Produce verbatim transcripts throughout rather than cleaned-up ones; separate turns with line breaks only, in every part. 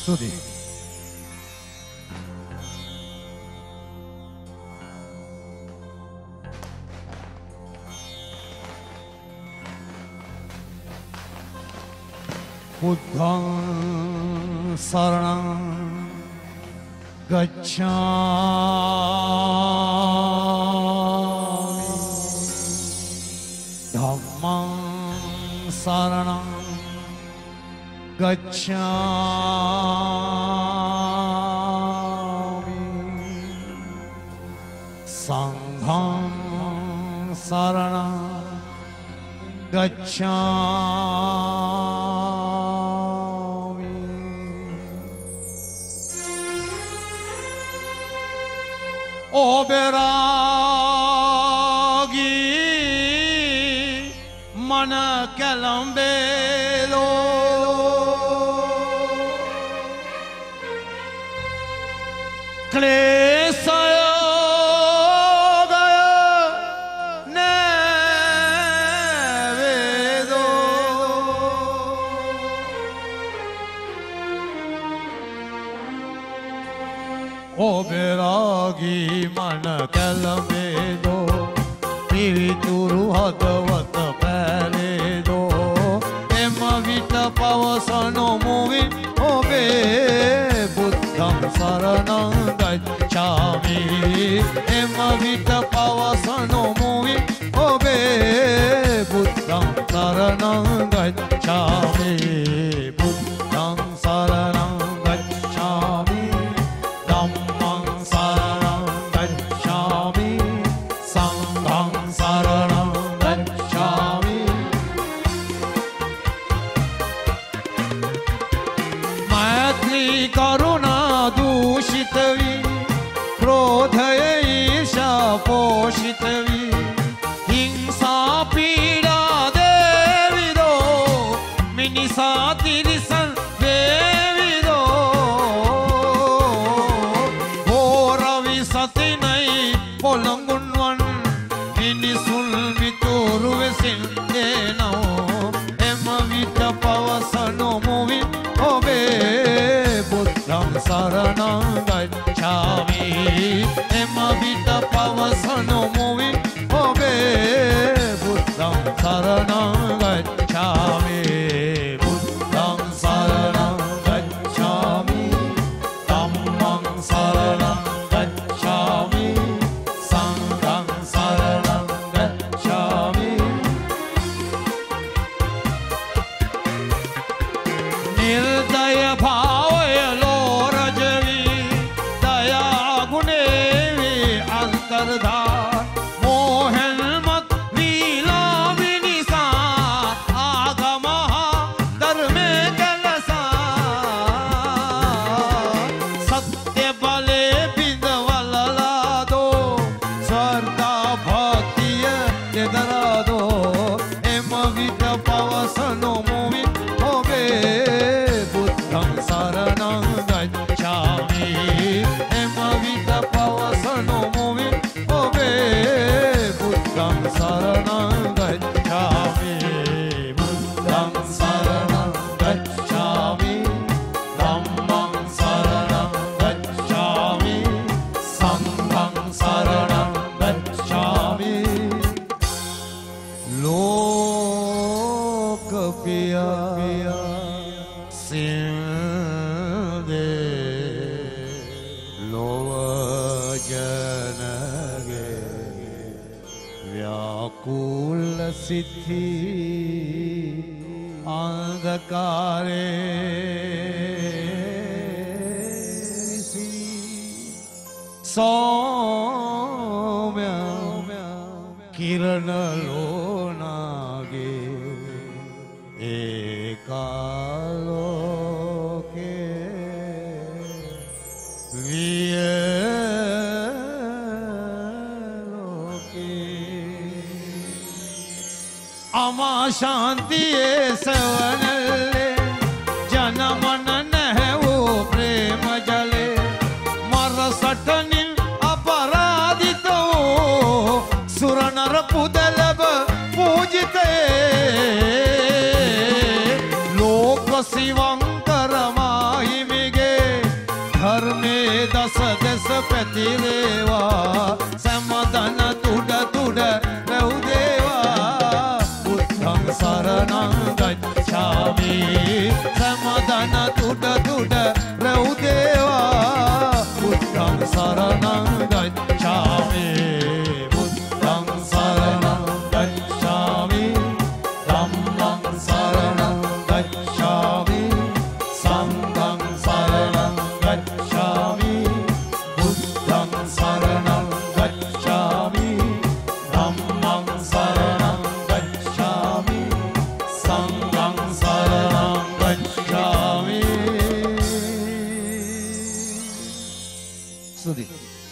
Sudi. Buddham saranam gacchami, dhammam saranam gacchami, sangham saranam gacchami. O beragi mana kalambelo klesaya gaya nevedo O beragi mana kalambelo pirituru hadawata paledo ema vita pavasano movin obe buddham saranam gacchami ema vita pavasano movin obe buddham saranam gacchami buddham saranam gacchami dhammam saranam gacchami sangham saranam gacchami maitri karuna dushitavi krodhaya isha poshitavi hingsa pida devido minisa tirisan devido horavi satinai polangunwan minisul vituru vesin deno ema vita pavasano movin obe buddham saranam gacchami ema vita pavasano movin obe buddham saranam gacchami buddham saranam gacchami dhammam saranam gacchami sangham saranam gacchami nirdaya bhavaya lorajavi daya gunevi antardhar mohan mat leela vinisa agamaha dharme kalasa satya bale bindvalado sarda bhaktiya dedarado ema vita pavasano movin obe buddham saranam gacchami ema vita pavasano movin obe buddham saranam gacchami buddham saranam gacchami dhammam saranam gacchami sangham saranam gacchami lokapaya sinde lovajanage vyakula siddhi andhakare si soumya kirana lonage ekaloke viyaloke ama shantiye savanalle janamana nahu prema jale marasatanin aparadito suranar pudalaba pujite loka sivankara mahimige පැතිරේවා සෑමදන තුඩ තුඩ රැවුදේවා බුද්ධං සරණං ගච්ඡාමි සෑමදන තුඩ තුඩ රැවුදේවා බුද්ධං සරණං ගච්ඡාමි බුද්ධං සරණං ගච්ඡාමි ධම්මං සරණං ගච්ඡාමි සංඝං සරණං ගච්ඡාමි බුද්ධං සරණං ගච්ඡාමි ධම්මං සරණං ගච්ඡාමි සංඝං සරණං ගච්ඡාමි සුදි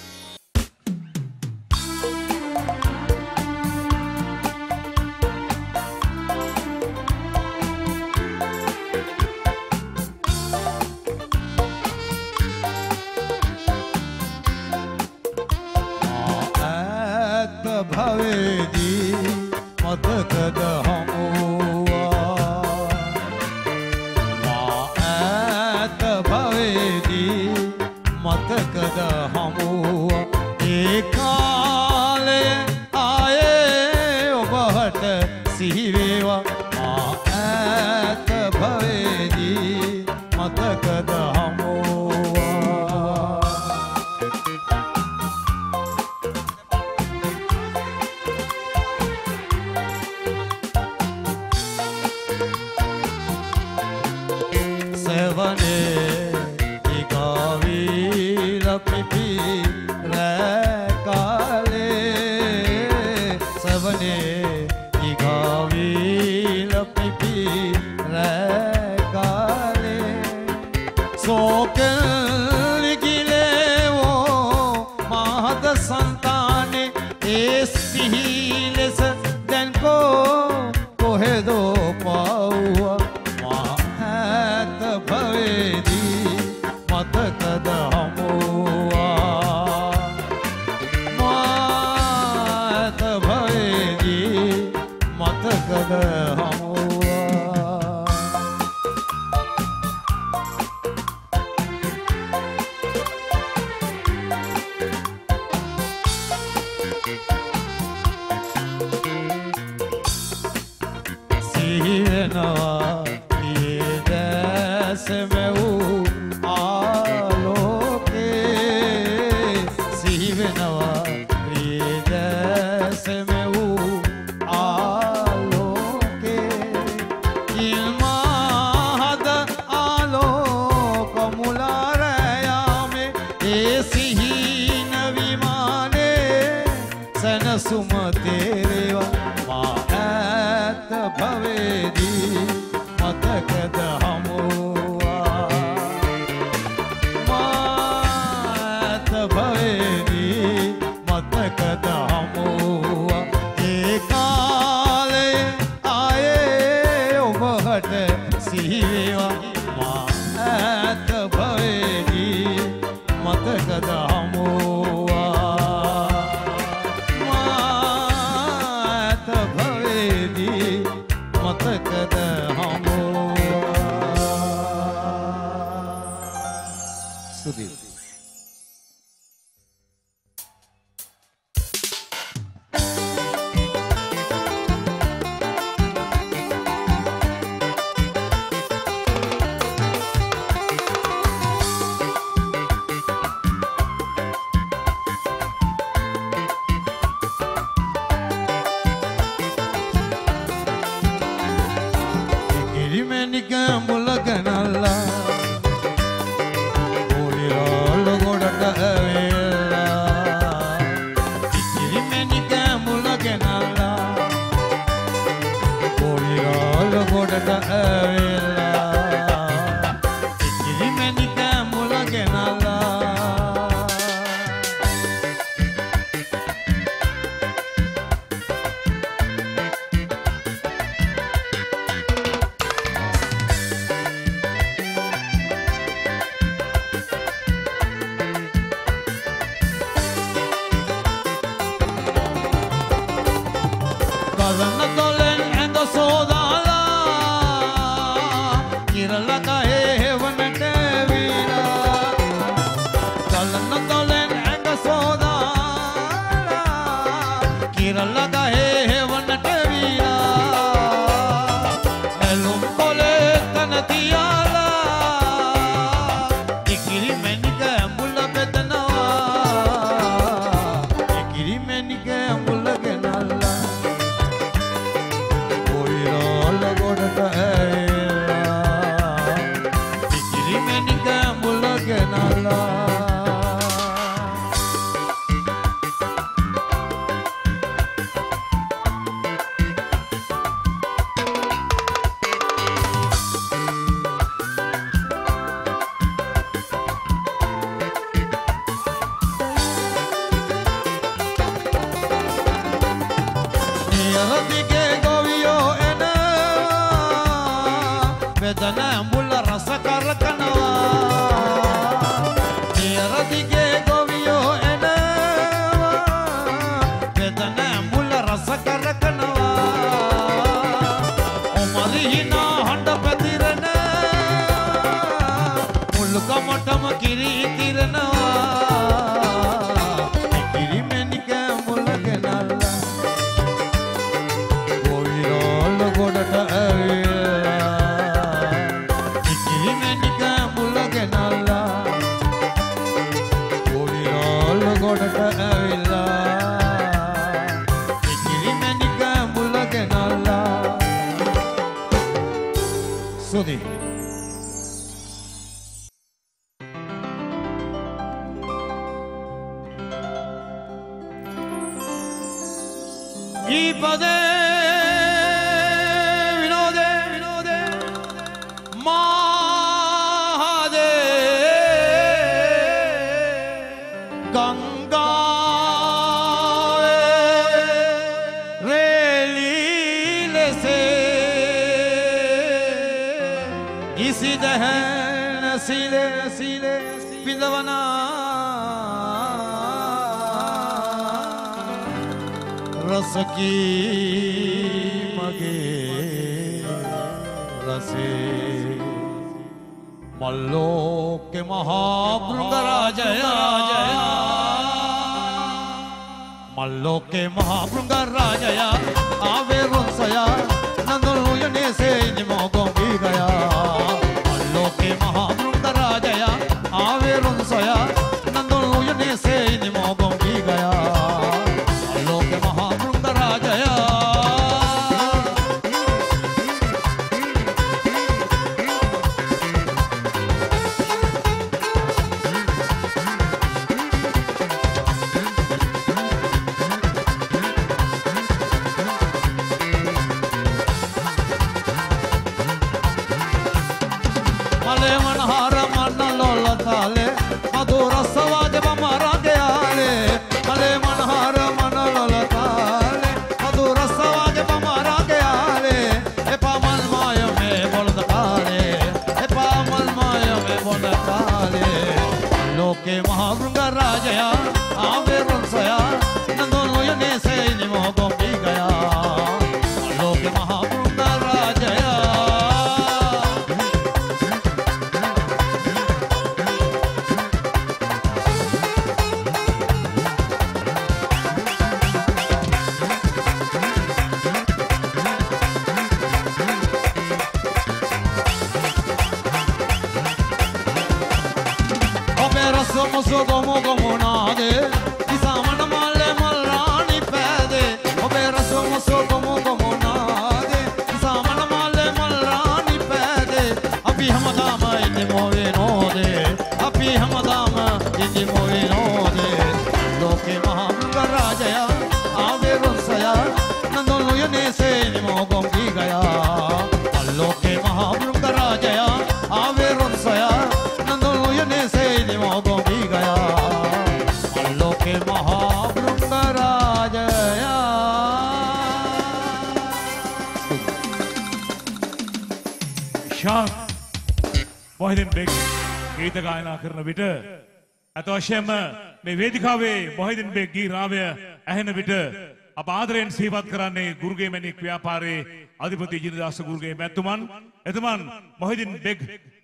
භවේදී මතකද හමුවා මා ඈත භවේදී මතකද හමුවා ඒ කාලය ආයේ ඔබට සිහි වේවා මා ඈත භවේදී මතකද හමුවා සවනේ ඉගාවීල පිපි රැකාලේ සවනේ ඉගාවීල පිපි රැකාලේ සෝකලිගිලේවෝ මහද සංතානේ ඒ සිහි ලෙස දැන් කෝ කොහෙදෝ පාවුවා භවේදී මතකද හමුවා මාත භවේදී මතකද හමුවා සිහි වෙනවා සෙමෙවූ ආලෝකේ සිහි වෙනවා ප්‍රියද සෙමෙවූ ආලෝකේ ඉල්මාහද ආලෝක මුලාරයාමේ ඒ සිහින විමානේ සනසුම තේරේවා මා ඈත භවේදී මතකද හමුවා මාත භවේදී මතකද හමුවා ඒ කාලේ ආයේ ඔබට සිහි වේවා මා ඈත භවේදී මතකද හමුවා මාත භවේදී මතකද Studio. Kirimenika mulaganalla Kalana dolen කොලේ තන තියාලා ඉකිරි මැණික ඇඹුල බෙදනවා ඉකිරි මැණික ඇඹුල ගෙනල්ලා කොයිරෝල ගොඩට ඇවිල්ලා ඉකිරි මැණික ඇඹුල ගෙනල්ලා
කරන විට අතවශ්‍යම මේ වේදිකාවේ මොහිදින් බෙග් ගී රාවය ඇහෙන විට අප ආදරයෙන් සිහිපත් කරන්නේ ගුරුගේ මැණික් ව්‍යාපාරයේ අධිපති ජිනදාස ගුරුගේ මැතිතුමන් එතුමන් මොහිදින් බෙග්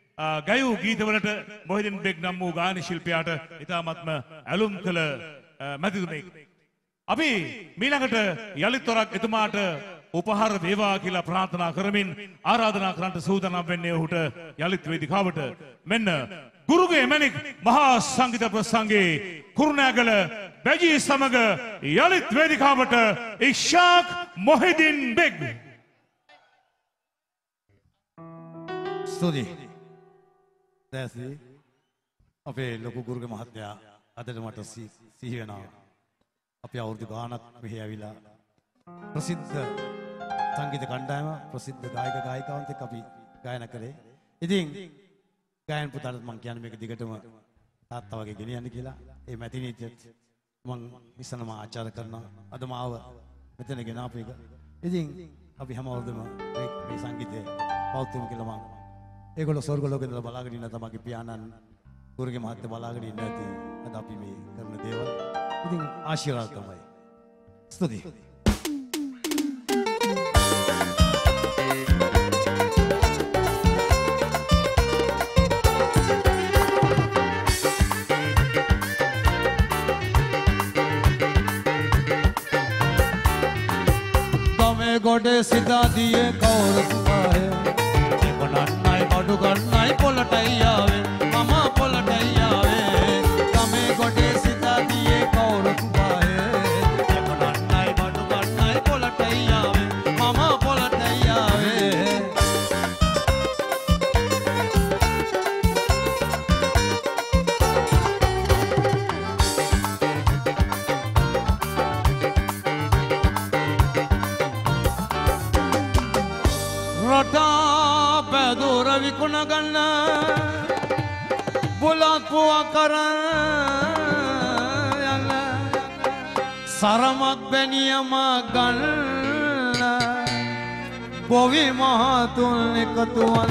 ගයූ ගීතවලට මොහිදින් බෙග් නම් වූ ගායන ශිල්පියාට ඉතාමත්ම ඇලුම් කළ මැතිතුමෙක්. අපි මීළඟට යලිත් වරක් එතුමාට උපහාර වේවා කියලා ප්‍රාර්ථනා කරමින් ආරාධනා කරන්නට සූදානම් වෙන්නේ ඔහුට යලිත් වේදිකාවට. මෙන්න ගුරුගේ මැණික් මහා සංගීත ප්‍රසංගයේ කුරුණෑගල බැජී සමග යලිත් වේදිකාවට ඉෂාක් මොහිදින් බෙග්.
ස්තුතියි. දැසි අපේ ලොකු ගුරුගේ මහත්තයා අදට මට සිහි වෙනවා. අපි අවුරුදු ගානක් මෙහි ඇවිලා ප්‍රසිද්ධ සංගීත කණ්ඩායම ප්‍රසිද්ධ ගායක ගායිකාවන්ට එක්ක අපි ගායනා කරේ. ඉතින් ගායන පුතාට මම කියන්නේ මේක දිගටම තාත්තා වගේ ගෙනියන්න කියලා. ඒ මැතිණියට මම ඉස්සනම ආචාර කරනවා. අද මාව මෙතන ගෙනාපු එක. ඉතින් අපි හැම අවුරුද්දම මේ මේ සංගීතය පවත්වමු කියලා මම ඒගොල්ලෝ ස්වර්ග ලෝකේ ඉඳලා බලාගෙන ඉන්න තමගේ පියාණන් ගුරුගේ මහත්තයා බලාගෙන ඉන්න ඇති. අද අපි මේ කරන දේවල් ඉතින් ආශිර්වාද තමයි. ස්තුතියි.
ගොඩේ සිතා දියේ කවුරු සුභාය එකොණන්නයි බඩු ගන්නයි පොළටයි ආවේ මම පොළටයි ආවේ ගමේ ගොඩේ සිතා දියේ කවුරු සුභාය එකොණන්නයි බඩු ගන්නයි පොළටයි ආවේ මම පොළටයි ආවේ රටා පැදුර විකුණ ගන්න බුලත් පුවා කරන්න යන්න සරමක් බැනියම ගන්න බොවි මහතුන් එකතුවන්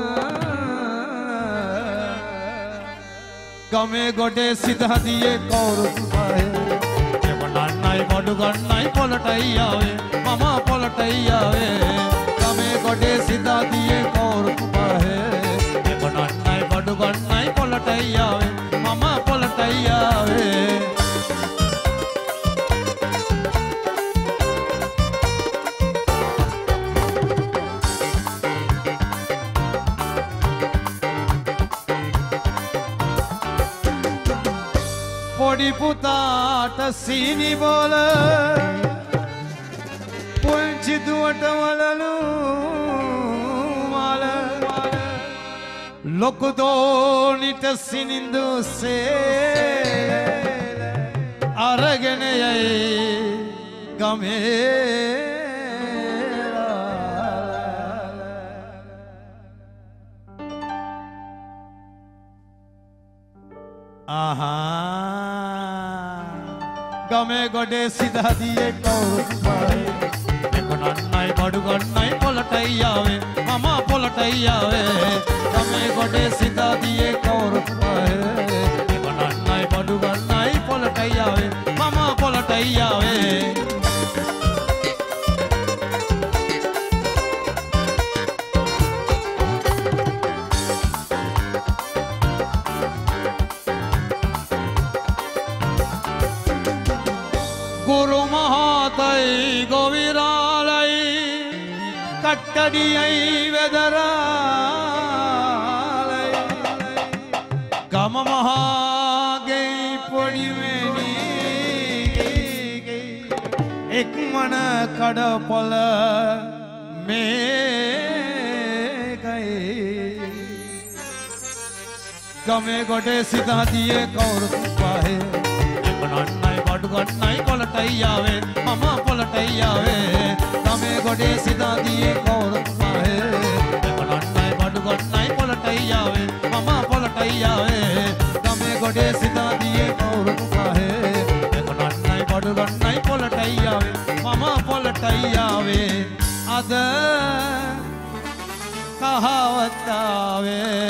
ගමේ ගොඩේ සිතහදියේ කවුරු සුභාය එවනන්නයි බඩු ගන්නයි පොළටයි ආවේ මම පොළටයි ආවේ ගමේ ගොඩේ සිතා දියේ කවුරු සුභාය එවනන්නයි බඩු ගන්නයි පොළටයි ආවේ මම පොළටයි ආවේ පොඩි පුතාට සීනි බෝල පුංචි දුවට වලලු මාල ලොකු දෝනිට සිනිඳු සේල අරගෙන යයි ගමේ ආහා ගමේ ගොඩේ සිතාදියේ කවුරු සුභාය එකොණන්නයි බඩු ගන්නයි පොළටයි ආවේ මම පොළටයි ආවේ ගමේ ගොඩේ සිතාදියේ කවුරු සුභාය එකොණන්නයි බඩු ගන්නයි පොළටයි ආවේ මම පොළටයි ආවේ ගුරු මහතයි ගොවිරාලයි කට්ටඩියයි වෙදරාලයි ගම මහාගෙයි පොඩිවෙනි එක්මන කඩපොල මේකයි ගමේ ගොඩේ සිතාදියේ කවුරු සුභාය එකොණන්නයි බඩු ගන්නයි පොළටයි ආවේ මම පොළටයි ආවේ ගමේ ගොඩේ සිතාදියේ කවුරු සුභාය එකොණන්නයි බඩු ගන්නයි පොළටයි ආවේ මම පොළටයි ආවේ ගමේ ගොඩේ සිතාදියේ කවුරු සුභාය එකොණන්නයි බඩු ගන්නයි පොළටයි ආවේ මම පොළටයි ආවේ අද කහවත්තාවේ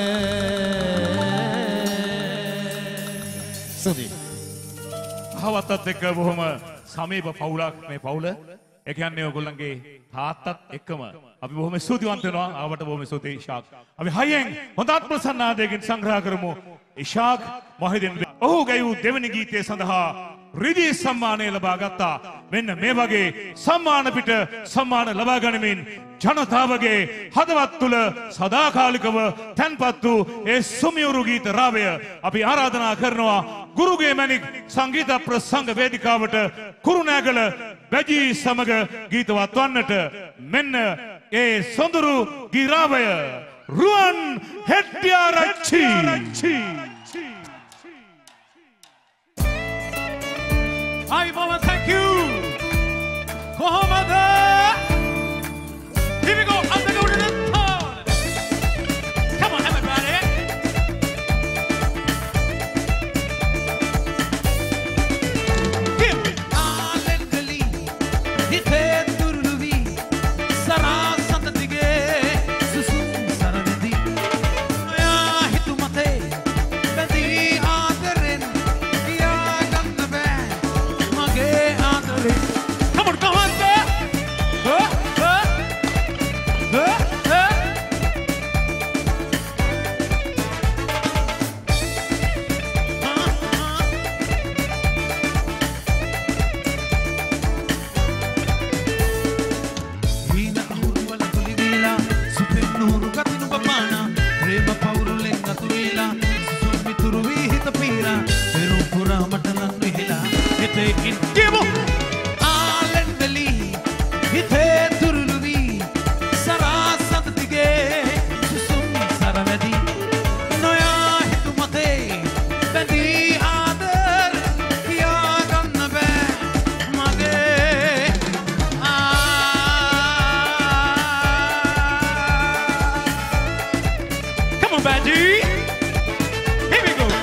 සුදී
කහවත්තත් එක්ක බොහොම සමීප පවුලක් මේ පවුල. ඒ කියන්නේ ඔයගොල්ලන්ගේ තාත්තත් එක්කම අපි බොහොම ස්තුතිවන්ත වෙනවා. ආවට බොහොම ස්තුතියි ඉෂාක්. අපි හයියෙන් හොඳත් ප්‍රසන්නාදයකින් සංග්‍රහ කරමු ඉෂාක් මොහිදින්. ඔහු ගැයූ දෙවනි ගීතය සඳහා රිදී සම්මානය ලබා ගත්තා. මෙන්න මේ වගේ සම්මාන පිට සම්මාන ලබා ගනිමින් ජනතාවගේ හදවත් තුළ සදාකාලිකව තැන්පත් වූ ඒ සුමියුරු ගීත රාවය අපි ආරාධනා කරනවා ගුරුගේ මැණික් සංගීත ප්‍රසංග වේදිකාවට කුරුණෑගල වැජී සමග ගීතවත් වන්නට. මෙන්න ඒ සොඳුරු ගීරාවය රුවන් Hettiarachchi.
Hi, Mama, thank you. Kohomada. Here we go. I'm gonna go to the town. Come on, everybody. Give me. Alengali, hite turluvi, sara santadige, susum saravedi. Noya hitumate, bedi aadaren, kiya gannabe. Come on, come on, huh? Huh? Huh? Huh? Hina ahuru wala tulivila, super nuru katinu babana, prema pauru lenga tuila, sumi turuvi hitapira, peru pura matalan nihila, hitekin kibo. Hite turluvi sara santadige susum saravedi noya hitumate bedi aadar kiya gannabe mage come on Benji, here we go.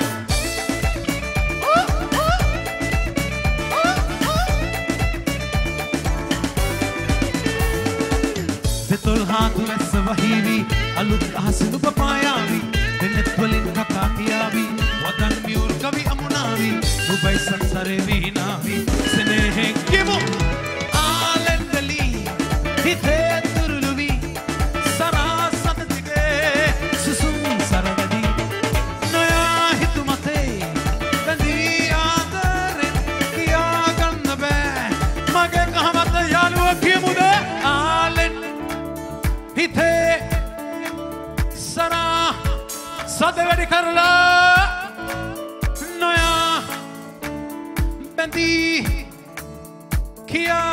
Betul haatu wessa wahivi alut ahasinu papayavi denet walin kata kiyavi wadan miur kavi amunavi dubai sansare vihinavi senehe kimu alengali hite turluvi sara satatige susum saravedi noya hitumate bandi aadare kiya gannabe mage kahamat yaluwa kimude alen hite sara sadevedi karla noya bendi kiya.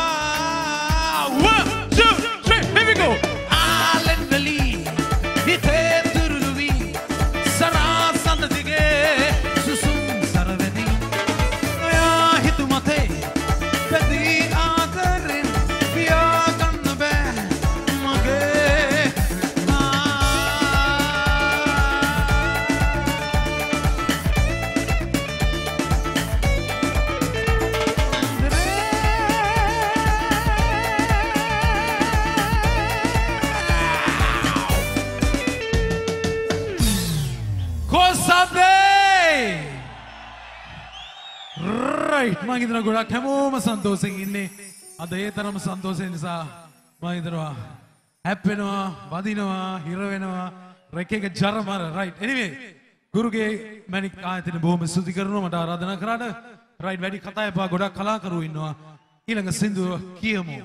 One, two, three, here we go. Alengali hite turluvi sara santadige susum saravedi noya hitumate bendi aadaren kiya gannabe mage right මම හිතනවා ගොඩක් හැමෝම සන්තෝෂෙන් ඉන්නේ අද ඒ තරම සන්තෝෂයෙන් නිසා මම හිතනවා හැප්පෙනවා වදිනවා හිර වෙනවා රෙක් එක ජරමර right anyway ගුරුගේ මැණික් ආයතන බොහොම ස්තුති කරනවා මට ආරාධනා කරාට right වැඩි කතා එපා ගොඩක් කලාකරුවෝ ඉන්නවා ඊළඟ සින්දුව කියමු.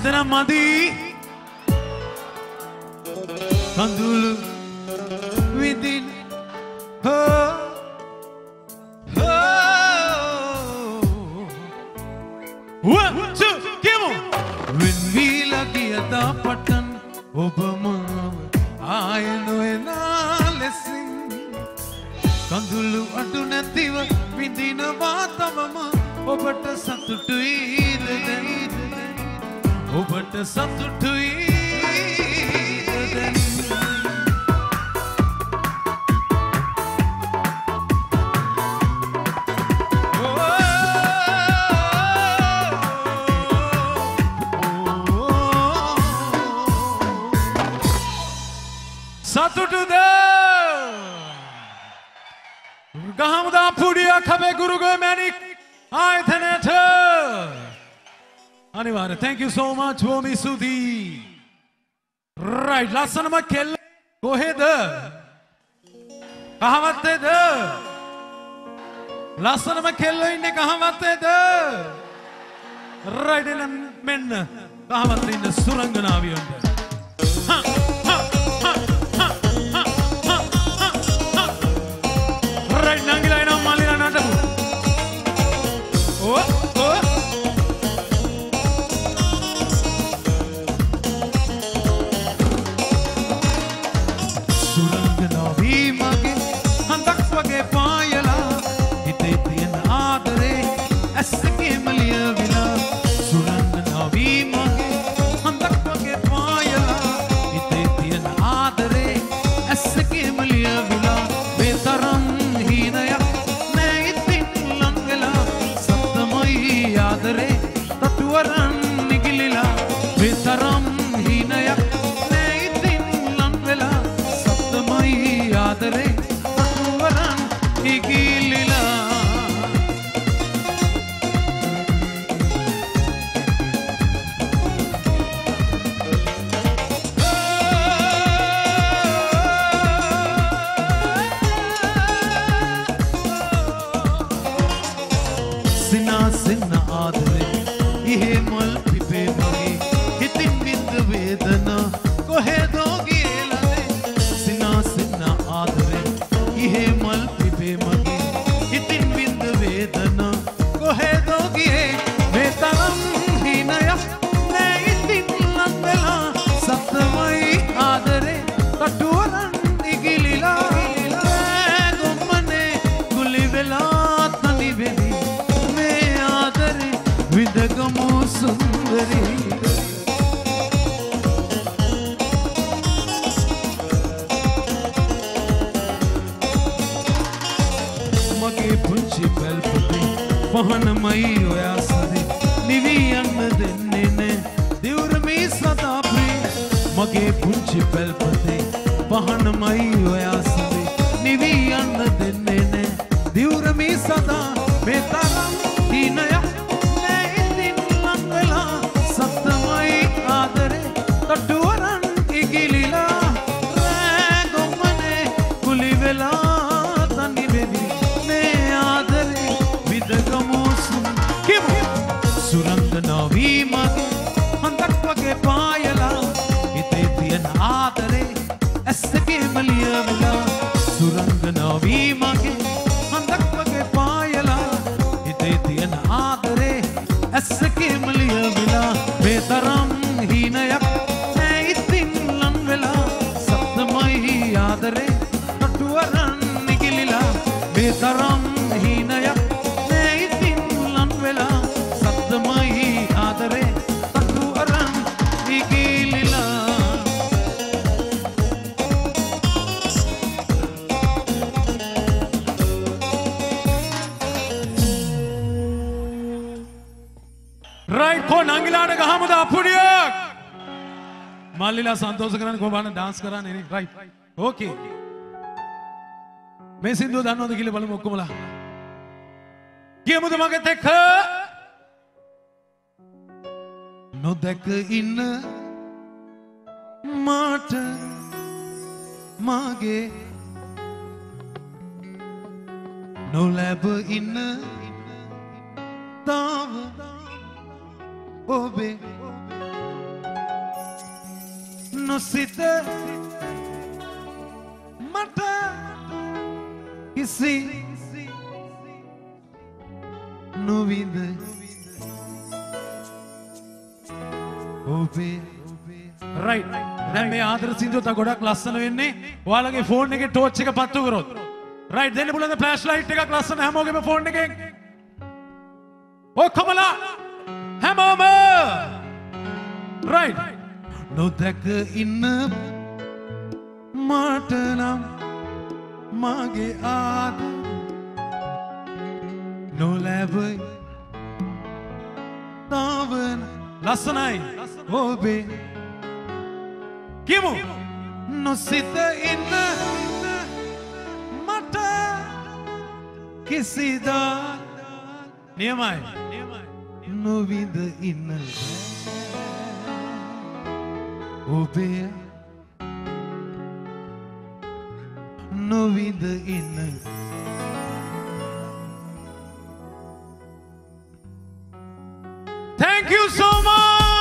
දෙනා මදි කඳුළු විදින හෝ One, two, come on! When we lucky at the button, Obama, I know an lesson. Kandulu Adunativa, Vidina Vatamama, Obata Satu to eat, Obata Satu to eat. සතුටුද ගහමුදා පුඩියක් අපේ ගුරුගේ මැණික් ආයතනයට අනිවාර්ය thank you so much බොහොම ස්තුතියි right ලස්සනම කෙල්ල කොහෙද කහවත්තේද ලස්සනම කෙල්ල ඉන්නේ කහවත්තේද right එනම් මෙන්න කහවත්තේ ඉන්න සුරංගනාවියන්ට Nangila ina malila natabu. Oh oh. Surangana vi mage handak wage paayala hite tiyan aadare asge maliya vila. Surangana vi mage handak wage paayala hite tiyan aadare asge maliya vila. Betaram තතුවරන් නිගිලිලා විතරම් හිනයක් නැයිතින් ලං වෙලා සත්‍යමයි ආදරේ තතුවරන් නිගිලිලා සිනා සිනා ආදරේ ये मल pipe मगे हितिन बिंद वेदना कोहेदो गिएलने सिना सिना आदरे ये मल पिपे मगे हितिन बिंद वेदना कोहेदो गिए वेतनम हिनया ने इतिन लंगला सत्वई आदरे कटुरन इगिलिला गुम्मने गुलिवेला तनी वेदी मे आदरे विदगमो सुंदरी मगे पुंची पेल्पते पहनमई होया सदे निवी अन्न देने ने दिउरमी सदा प्रिय मगे पुंची पेल्पते पहनमई होया सदे निवी अन्न देने ने दिउरमी सदा बेतारम हिनया तटुवरन इगिलिला गोमने कुलिवेला तनी बेबी ने आदरे विदगमो सुन किमो सुरंगना वी मगे हंदक वगे पायला इते तियन आदरे एसके मलिया विला सुरंगना वी मगे हंदक वगे पायला इते तियन आदरे एसके मलिया विला बेतरम हीनයක් आदरे तटुवरन निगिलिला बेतरम हीनයක් නැයිතින් ලන් වෙලා සද්දමයි ආදරේ තටුවරන් නිගිලිලා right ko නංගිලාට ගහමුද අපුඩියක් මල්ලිලා සන්තෝෂ කරන්න කොහොමද dance කරන්නේ නේ right okay මේ සින්දුව දන්නවද කියලා බලමු ඔක්කොමලා කියමුද මගෙත් එක්ක නොදැක ඉන්න මාට මාගේ නොලැබ ඉන්න තාව ඔබේ නොසිත මට කිසි නොවිඳ ඔබේ රයිට් දැන් මේ ආදර සින්දුව තා ගොඩක් ලස්සන වෙන්නේ ඔයාලගේ ෆෝන් එකේ ටෝච් එක පත්තු කරොත් රයිට් දෙන්න පුළුවන් ෆ්ලෑෂ් ලයිට් එකක් ලස්සන හැමෝගෙම ෆෝන් එකෙන් ඔය කමලා හැමෝම රයිට් නොදැක ඉන්න මට නම් මගේ ආදර නොලැබයි තාවන ලස්සනයි ඔබේ කියමු නොසිත ඉන්න මට කිසිදා නියමයි නොවිඳ ඉන්න ඔබේ නොවිඳ ඉන්න Thank you so much.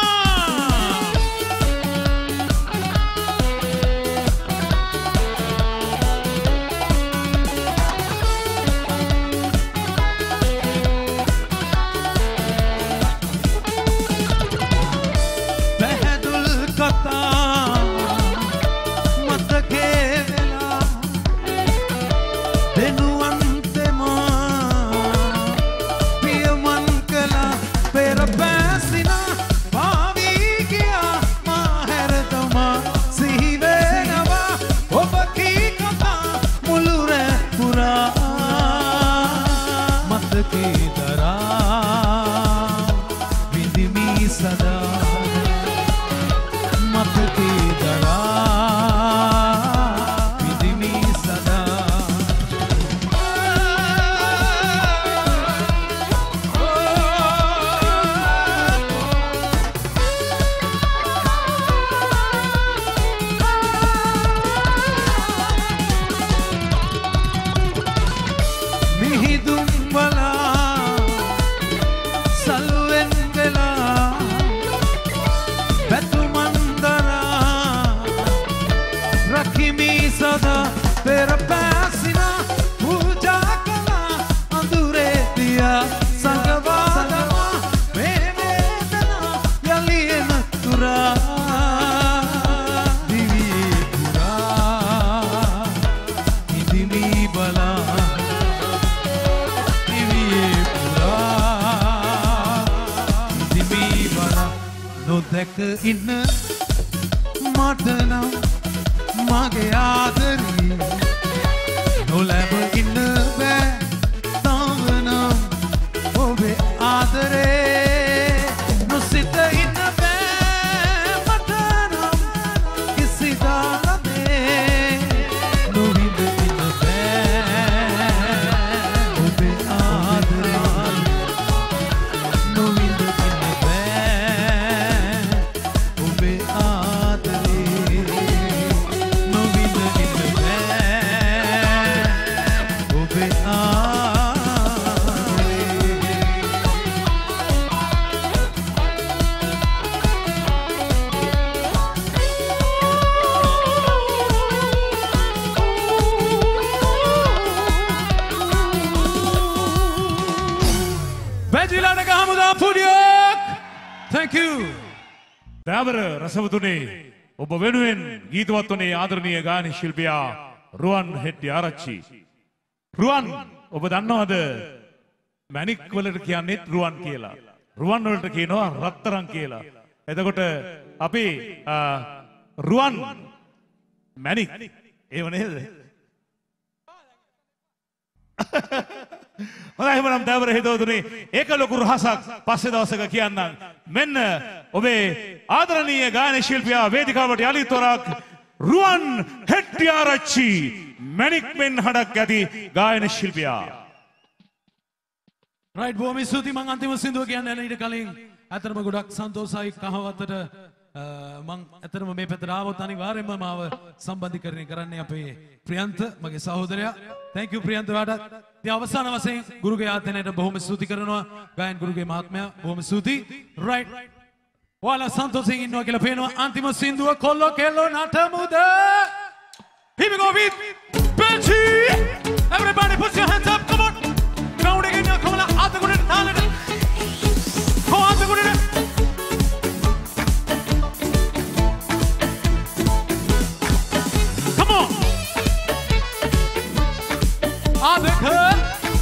Behadul kata matke vela denuwan tema piyaman kala pera pasina pavi kiya maharatama sihivenawa obaki kata mulure pura matke dara vidimi sada matke dara vidimi sada mihidum wala salwen vela betumandara rakimi sada pera pasina puja kala andure diya sangavadama me vedana yaliyena tura divi pura idimi bala නොදැක ඉන්න මට නම් මගේ ආදරී නොලැබ ඉන්න බෑ තාම නම් ඔබේ ආදරේ නොසිත ඉන්න බෑ මට නම් කිසිදා ළමේ නොවිඳ ඉන්න බෑ ඔබේ ආදරේ නොවිඳ ඉන්න බෑ ඔබේ ආදරේ නොවිඳ ඉන්න බෑ ඔබේ වැජිලාට ගහමුදා පුඩියක් thank you
දෑවර රසවතුනේ ඔබ වෙනුවෙන් ගීතවත් වනේ ආදරණීය ගායන ශිල්පියා රුවන් හෙට්ටි ආරච්චි. රුවන් ඔබ දන්නවද මැණික් වලට කියන්නේත් රුවන් කියලා. රුවන් වලට කියනවා රත්තරන් කියලා. එතකොට අපි අ, රුවන් මැණික් ඒව නේද? හොඳයි එහෙනම් දෑවර හිතවතුනි ඒක ලොකු රහසක් පස්සේ දවසක කියන්නම්. මෙන්න ඔබේ ආදරණීය ගායන ශිල්පියා වේදිකාවට යලි තොරක් රුවන් හෙට්ටිආරච්චි මැණික් මෙන් හඩක් ඇති ගායන ශිල්පියා.
රයිට් බොහොම ස්තුතියි මං අන්තිම සින්දුව කියන්න යන ඊට කලින් අතරම ගොඩක් සන්තෝෂයි කහවත්තට මං ඇතරම මේ පැත්තට ආවොත් අනිවාර්යයෙන්ම මාව සම්බන්ධීකරණය කරන්නේ අපේ ප්‍රියන්ත මගේ සහෝදරයා. thank you Priyantha වාටත්. ඉතින් අවසාන වශයෙන් ගුරුගේ ආයතනයට බොහොම ස්තුති කරනවා ගායන ගුරුගේ මහත්මයා බොහොම ස්තුතියි. right ඔයාලා සන්තෝෂයෙන් ඉන්නවා කියලා පේනවා. අන්තිම සින්දුව කොල්ලෝ කෙල්ලෝ නටමුද. Here we go with Benji. Everybody put your hands up. Come on. Crowd again. Come on. Aata gudde thalena. Come on, aata gudde. Come on. Aata gudde.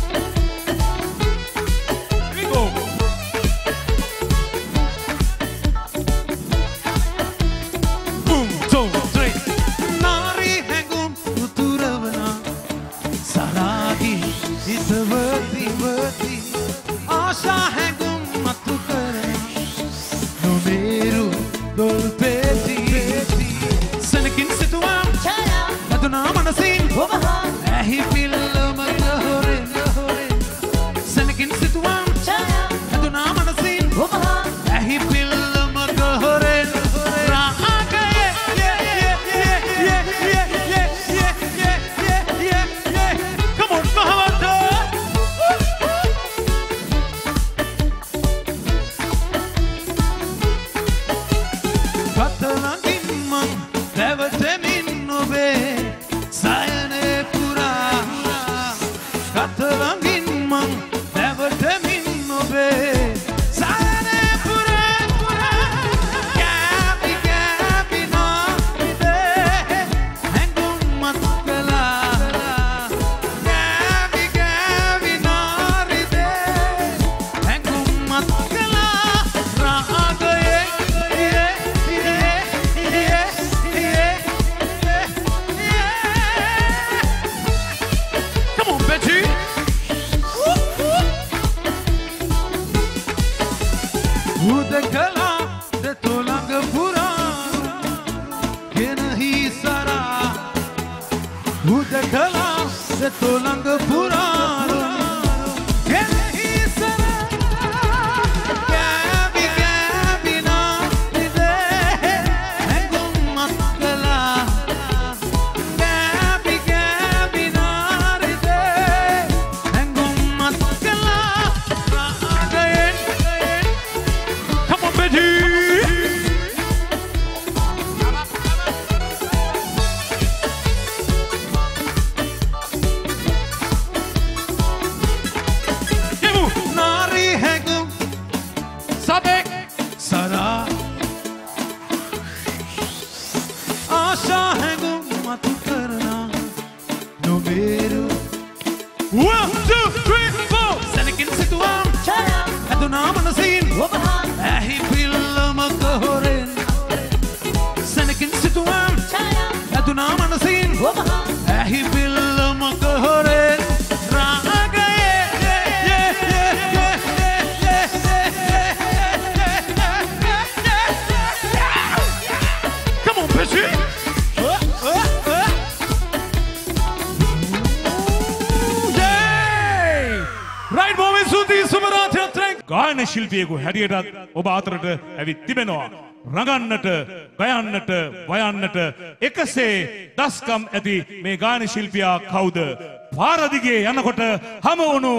ගායන ශිල්පියෙකු හැටියටත් ඔබ අතරට ඇවිත් තිබෙනවා. රඟන්නට, ගයන්නට, වයන්නට එකසේ දස්කම් ඇති මේ ගායන ශිල්පියා කවුද? පාරදිගේ යනකොට හමු වුණු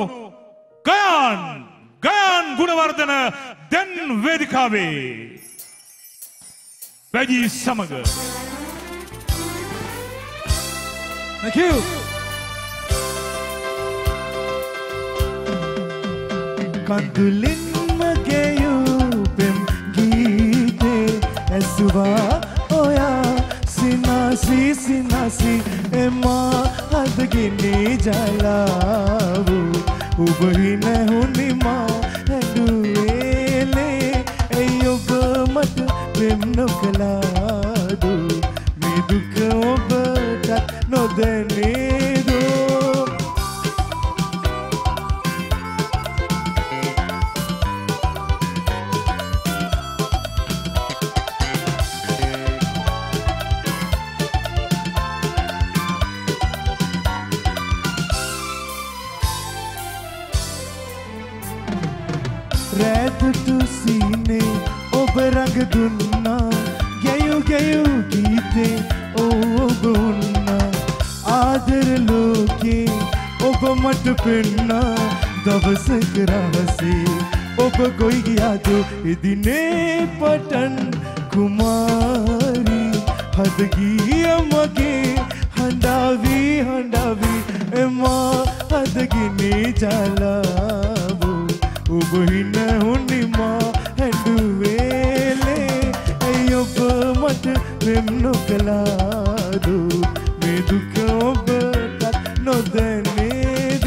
ගයාන් ගයාන් ගුණවර්ධන දැන් වේදිකාවේ වැජි සමග.
Thank you.
කඳුලින්ම ගෙයූපෙම් ගීතේ ඇසුවා ඔයා සිනාසි සිනාසි එමා අදගිනි ජලාවු උබහි නැහුනිමා හැඩුවේලේ ඇයි ඔබ මට පෙම් නොකලාදු මේ දුක ඔබටත් නොදැනේදෝ. රැතුතු සීනේ ඔබ රඟ දුන්නා ගැයු ගැයු ගීතේ ඔබ උන්නා ආදර ලෝකේ ඔබ මට පෙන්නා දවසක රහසේ ඔබ කොයි ගියාද එදිනේ පටන් කුමාරී හද ගිය මගේ හඬාවි හඬාවි එමා හදගිනේ ජලාව ඔබ හින හොනිමා හැඬුවේලේ ඇයි ඔබ මට වෙම් නොකලාද මේ දුක ඔබටත් නොදැනේද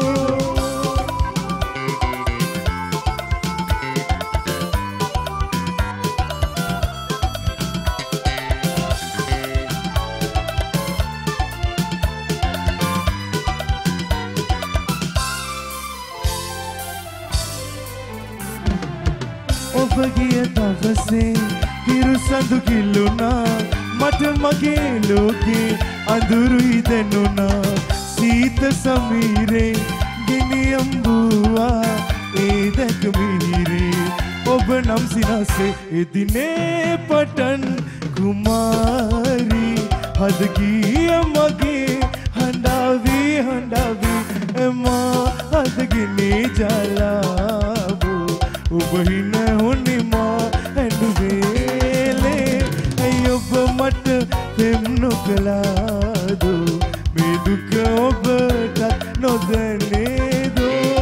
ඔබගේ දවසේ හිරු සඳු කිල්ලුණා මට මගේ ලෝකේ අඳුරුයි දැනුණා සීත සමීරේ ගිනි අඹුවා ඒ දැක මිහිරේ ඔබ නම් සිනසේ එදිනේ පටන් කුමාරී හද ගිය මගේ හඬාවි හඬාවි එමා හදගිනේ ජලාව ඔබ හින හොනිමා හැඬුවේලේ ඇයි ඔබ මට පෙම් නොකලාද මේ දුක ඔබටත් නොදැනේද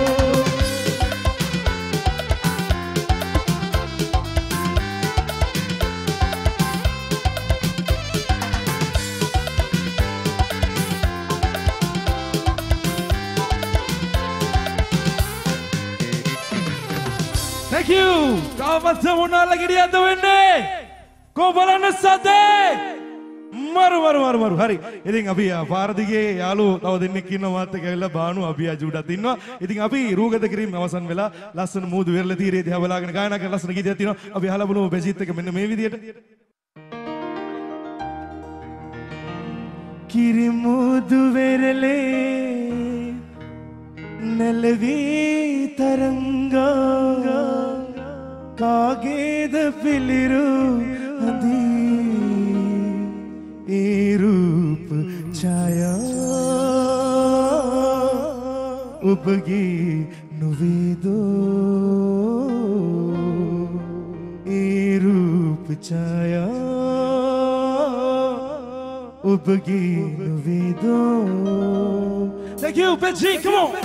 Thank you. Kawan semua lagi dia tu ini. Kau balan sate. Maru maru maru maru. Hari. Ini ngapi ya. Fardige yalu tahu ini kino mata kaya banu abi ajuda tino. Ini ngapi ruga tekrim awasan vela. Lasan mood verle tiri dia bela kan kaya nak lasan kita tino. Abi hala bunu bezit ke mana mevi dia.
Kiri mood verle. Nelvi taranga. කාගේද පිළිරු හදී ඒ රූප ඡායා ඔබගේ නොවේදෝ ඒ රූප ඡායා ඔබගේ නොවේදෝ
Thank you, Benji. Come on.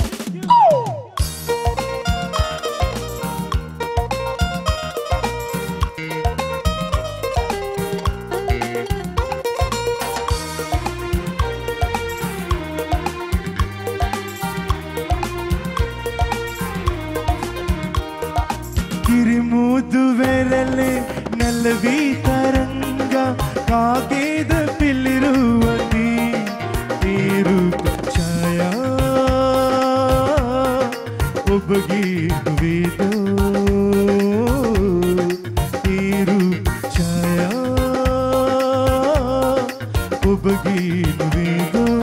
කිරිමුදු වෙරළේ නැලවි Tharanga කාගේද පිළිරුවදී ඒ රූප ඡායා ඔබගේ නොවේදෝ ඒ රූප ඡායා ඔබගේ නොවේදෝ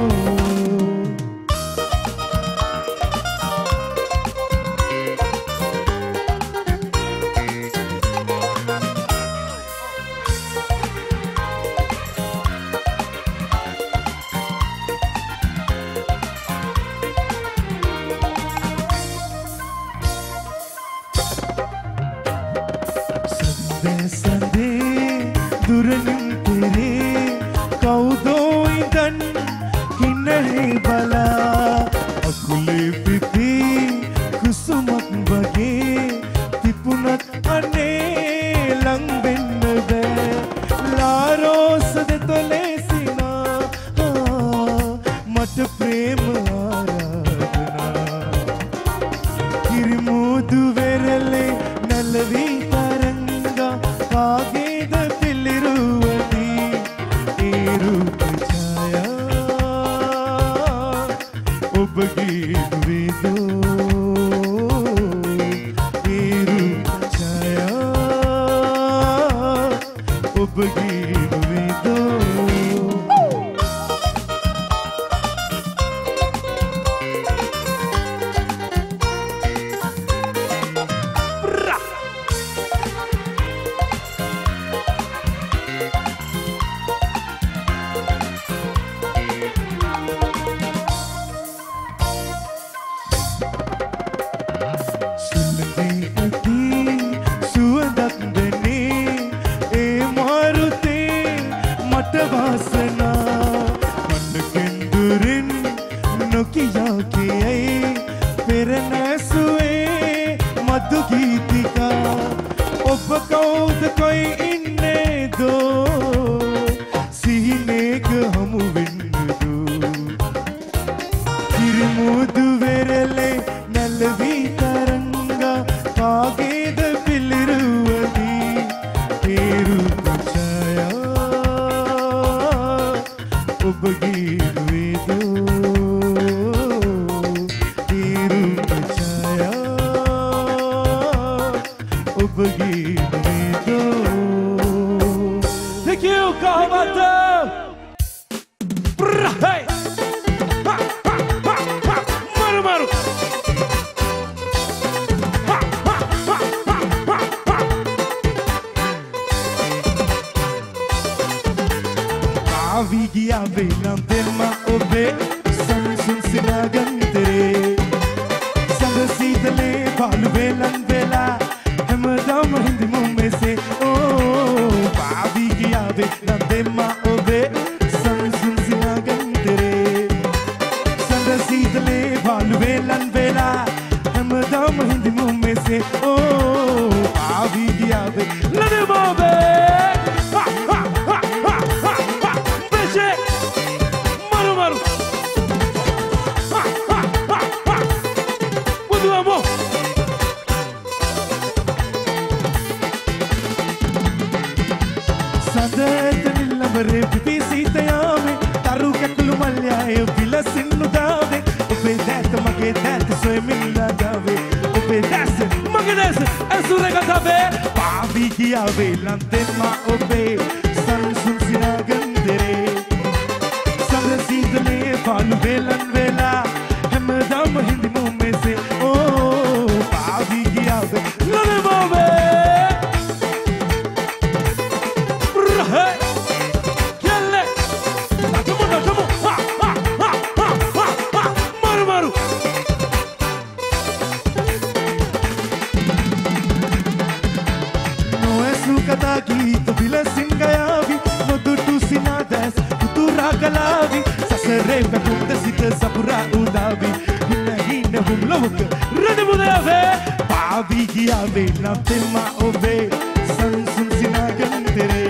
මට වාසනා මන්න කෙන්දුරින් නොකියා කියයි පෙරනැසුවේ මధు ගීතිකා ඔබ කවුද කොයි ඉන්නේ දෝ සිහිනේක හමු වෙන්නදෝ කිරිමුදු වෙරළේ නැලවී තරංගා කාගේද පිළිරුවදී තේරු ඡායා ඔබගේ වේදෝ තේරු ඡායා ඔබගේ වේදෝ. Thank you, Kahamata! Hey! Ha! Ha! Ha! Ha! Maru maru! Ha! Ha! Ha! Ha! Ha! Ha! Aavi giya velam temma obe sansun sinagantere sang seedale balu velan vela hamadam hindi mumme se oh aavi giya velam temma obe sansun sinagantere sang seedale balu velan vela hamadam hindi mumme se oh aavi giya velam obe ha ha ha ha ha ha beche maru maru ha ha ha ha budu amor සදතනිල්ල වරේ පිපි සීතයාමේ තරු කැකුළු මල්යාය විලසින්නු දාවේ ඔබේ දැත මගේ දැත සොයමින් දාවේ ඔබේ දැස මගේ දැස ඇසුරේ කතාවේ පාවි කියාවේ ලන්තෙන්ම ඔබේ සංසුන් සිනාගන්දරේ සඳ සීතලේ පාලු වේලන් වෙලා හැමදාම හිඳි මුමෙසේ ඕ පාවි කියාවේ ලනේ බෝබේ Hey! Kelle! Natamu natamu! Ha! Ha! Ha! Ha! Ha! Ha! Maru maru! No esu kata geet bila singayavi no dutu sinadas tutura galavi sasare pekunda sita sapura udavi hinna hinna hum lovuk radamu dave paavi giyave natemma obe sansun sinagantere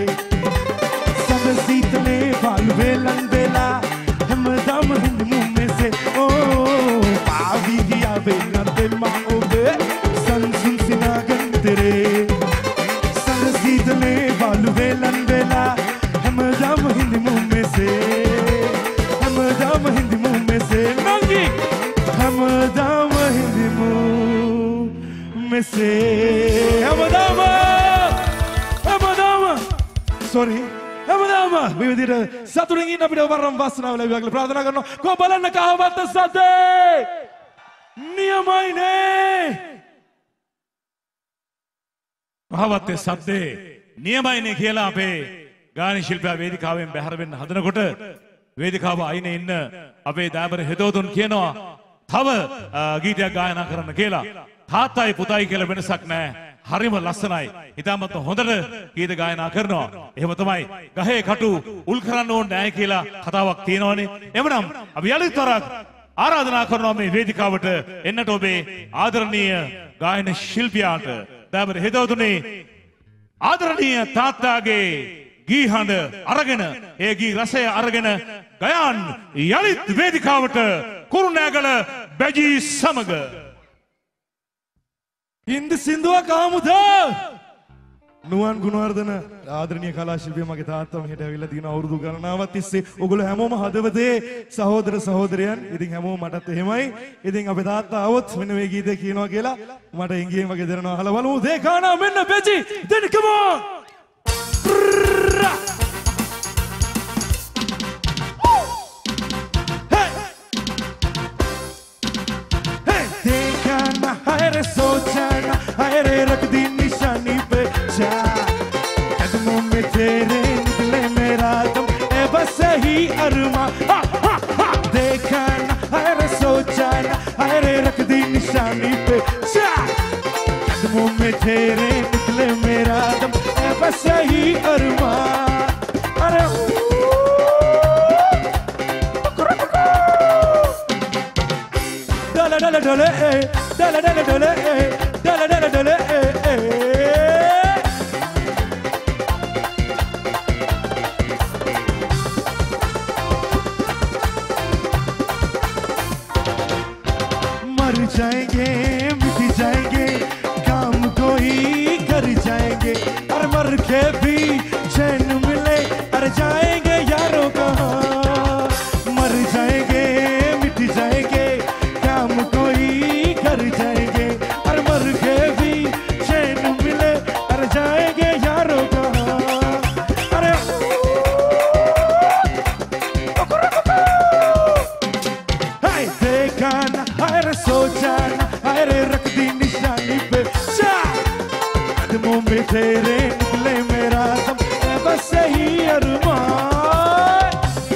सीतले बालू वेलन वेला हमदाम हिंद मुंह में से ओ पावी गया वेला तेमा ओबे संसुन सिनागन तेरे संग सीतले बालू वेलन वेला हमदाम हिंद मुंह में से हमदाम हिंद मुंह में से नंगी हमदाम हिंद मुंह में से हमदाम हमदाम sorry හැමදාම මේ විදිහට සතුටින් ඉන්න අපිට වරම් වාසනාව ලැබුවා කියලා ප්‍රාර්ථනා කරනවා. කො බලන්න කහවත්ත සද්දේ නියමයිනේ. කහවත්තේ සද්දේ නියමයිනේ කියලා අපේ ගායන ශිල්පියා වේදිකාවෙන් බැහැර වෙන්න හදනකොට වේදිකාව අයිනේ ඉන්න අපේ දාබර හෙදවතුන් කියනවා තව ගීතයක් ගායනා කරන්න කියලා. තාත්තයි පුතයි කියලා වෙනසක් නැහැ. හරිම ලස්සනයි. ඉතාමත් හොඳට ගීත ගායනා කරනවා. එහෙම තමයි ගහේ කටු උල් කරන්න ඕනේ නැහැ කියලා කතාවක් තියෙනවනේ. එවනම් අපි යලිත් වරක් ආරාධනා කරනවා මේ වේදිකාවට එන්නට ඔබේ ආදරණීය ගායන ශිල්පියාට දාබර හෙදවතුනේ ආදරණීය තාත්තාගේ ගී හඬ අරගෙන ඒ ගී රසය අරගෙන ගයාන් යලිත් වේදිකාවට කුරුණෑගල බැජී සමග හින්දි සින්දුවක් ආමුදා නුවන් ගුණවර්ධන ආදරණීය කලා ශිල්පියා මගේ තාත්තා මෙහෙට ඇවිල්ලා තියෙන අවුරුදු ගණනාවක් තිස්සේ ඔයගොල්ලෝ හැමෝම හදවතේ සහෝදර සහෝදරයන්. ඉතින් හැමෝම මටත් එහෙමයි. ඉතින් අපේ තාත්තා આવොත් මෙන්න මේ ගීතය කියනවා කියලා මට එංගියෙන් වගේ දෙනවා. අහලා බලමු. දේකානා මෙන්න බෙජි. then come on. हायरे सोचना हायरे रख दी निशानी पे जा कदमों में तेरे निकले मेरा दम ए बस ही अरमा हा हा हा देखा ना हायरे सोचना हायरे रख दी निशानी पे जा कदमों में तेरे निकले मेरा दम ए बस ही अरमा अरे
dole dole dole dole dole dole dole मर जाएंगे मिट जाएंगे काम कोई कर जाएंगे और मर के भी चैन मिले अरे जाएंगे यारों कहाँ मर जाएंगे मिट जाएंगे काम कोई कर जाएंगे और मर के भी चैन मिले अरे जाएंगे यारों कहाँ अरे हाय देखा ना अरे सोचा ना अरे रख दी निशानी पे चा कदमों में तेरे निकले मेरा दम बस सही अरमान